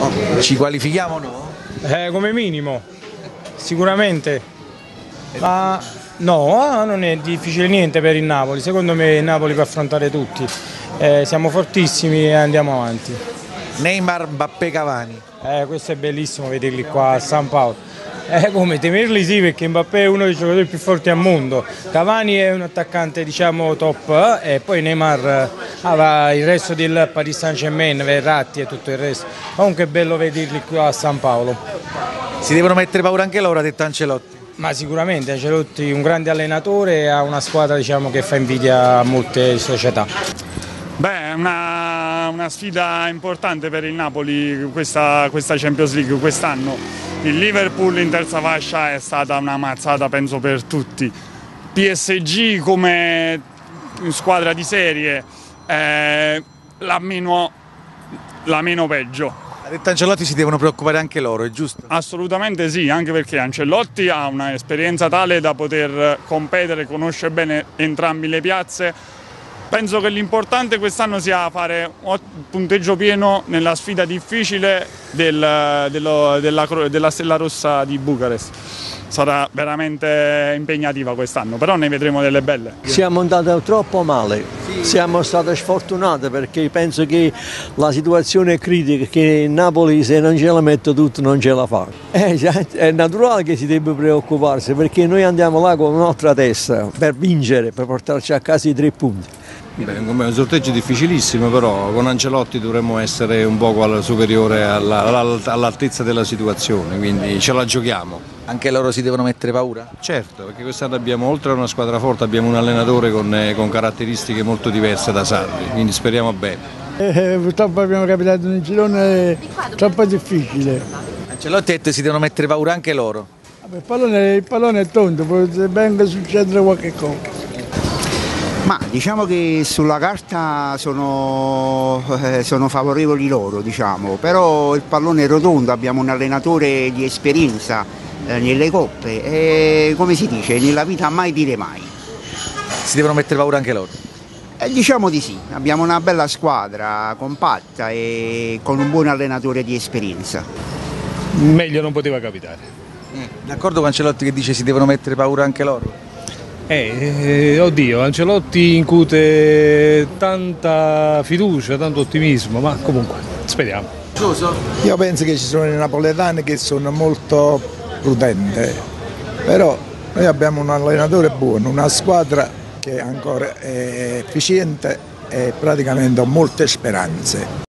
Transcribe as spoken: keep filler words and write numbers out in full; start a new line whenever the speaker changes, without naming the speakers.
Ci qualifichiamo o no?
Eh, come minimo, sicuramente. Ma no, non è difficile niente per il Napoli. Secondo me il Napoli può affrontare tutti. Eh, siamo fortissimi e andiamo avanti.
Neymar, Mbappé, Cavani.
Eh, questo è bellissimo vederli qua a San Paolo. Eh, come temerli sì, perché Mbappé è uno dei giocatori più forti al mondo, Cavani è un attaccante diciamo top eh, e poi Neymar eh, aveva il resto del Paris Saint-Germain, Verratti e tutto il resto. Comunque è bello vederli qua a San Paolo.
Si devono mettere paura anche loro, ha detto Ancelotti.
Ma sicuramente Ancelotti è un grande allenatore e ha una squadra diciamo, che fa invidia a molte società.
Beh, è una, una sfida importante per il Napoli questa, questa Champions League quest'anno. Il Liverpool in terza fascia è stata una mazzata penso per tutti. P S G come squadra di serie è la meno, la meno peggio.
Ha detto Ancelotti si devono preoccupare anche loro, è giusto?
Assolutamente sì, anche perché Ancelotti ha un'esperienza tale da poter competere, conosce bene entrambe le piazze. Penso che l'importante quest'anno sia fare un punteggio pieno nella sfida difficile del, dello, della, della Stella Rossa di Bucarest. Sarà veramente impegnativa quest'anno, però ne vedremo delle belle.
Siamo andati troppo male, siamo stati sfortunati perché penso che la situazione è critica, che Napoli se non ce la mette tutto non ce la fa. Eh, è naturale che si debba preoccuparsi perché noi andiamo là con un'altra testa per vincere, per portarci a casa i tre punti.
Beh, è un sorteggio difficilissimo, però con Ancelotti dovremmo essere un po' superiore all'altezza della situazione, quindi ce la giochiamo.
Anche loro si devono mettere paura?
Certo, perché quest'anno abbiamo, oltre a una squadra forte, abbiamo un allenatore con, con caratteristiche molto diverse da Sarri, quindi speriamo bene.
Eh, purtroppo abbiamo capitato un girone troppo difficile.
Ancelotti ha detto che si devono mettere paura anche loro.
Vabbè, il, pallone, il pallone è tonto, potrebbe anche succedere qualche cosa.
Ma diciamo che sulla carta sono, eh, sono favorevoli loro, diciamo, però il pallone è rotondo, abbiamo un allenatore di esperienza eh, nelle coppe e come si dice, nella vita mai dire mai.
Si devono mettere paura anche loro?
Eh, diciamo di sì, abbiamo una bella squadra compatta e con un buon allenatore di esperienza.
Meglio non poteva capitare.
Mm. D'accordo con Ancelotti che dice si devono mettere paura anche loro?
Eh, oddio, Ancelotti incute tanta fiducia, tanto ottimismo, ma comunque speriamo.
Io penso che ci sono i napoletani che sono molto prudenti, però noi abbiamo un allenatore buono, una squadra che ancora è efficiente e praticamente ho molte speranze.